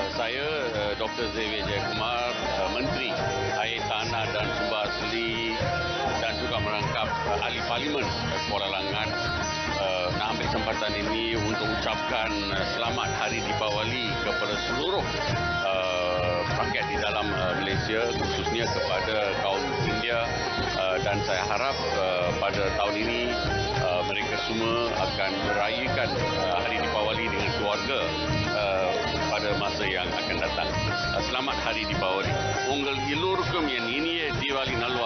Saya Dr. Xavier Jayakumar, Menteri Air Tanah dan Sumber Asli dan juga merangkap Ahli Parlimen Kuala Langat, nak ambil kesempatan ini untuk ucapkan selamat Hari Deepawali kepada seluruh rakyat di dalam Malaysia, khususnya kepada kaum India, dan saya harap pada tahun ini mereka semua akan merayakan Hari Deepawali dengan keluarga pada masa yang akan datang. Selamat Hari Deepawali. Ungal ilurkum yang ini Diwali nalu